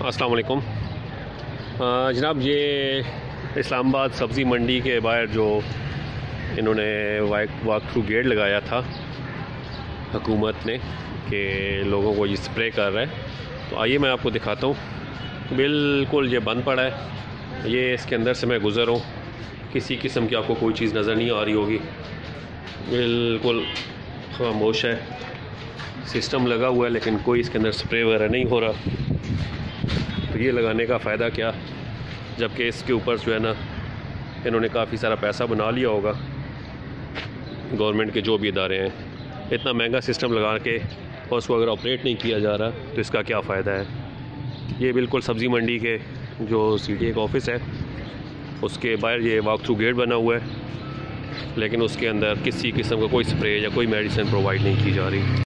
अस्सलाम वालेकुम जनाब, ये इस्लामाबाद सब्ज़ी मंडी के बाहर जो इन्होंने वॉक थ्रू गेट लगाया था हुकूमत ने कि लोगों को ये स्प्रे कर रहा है, तो आइए मैं आपको दिखाता हूँ। बिल्कुल ये बंद पड़ा है। ये इसके अंदर से मैं गुज़र हूँ, किसी किस्म की आपको कोई चीज़ नज़र नहीं आ रही होगी, बिल्कुल खामोश है। सिस्टम लगा हुआ है लेकिन कोई इसके अंदर स्प्रे वगैरह नहीं हो रहा। तो ये लगाने का फ़ायदा क्या, जबकि इसके ऊपर जो है ना इन्होंने काफ़ी सारा पैसा बना लिया होगा। गवर्नमेंट के जो भी इदारे हैं, इतना महंगा सिस्टम लगा के और उसको अगर ऑपरेट नहीं किया जा रहा तो इसका क्या फ़ायदा है। ये बिल्कुल सब्ज़ी मंडी के जो CTA का ऑफिस है उसके बाहर ये वॉक थ्रू गेट बना हुआ है, लेकिन उसके अंदर किसी किस्म का कोई स्प्रे या कोई मेडिसिन प्रोवाइड नहीं की जा रही।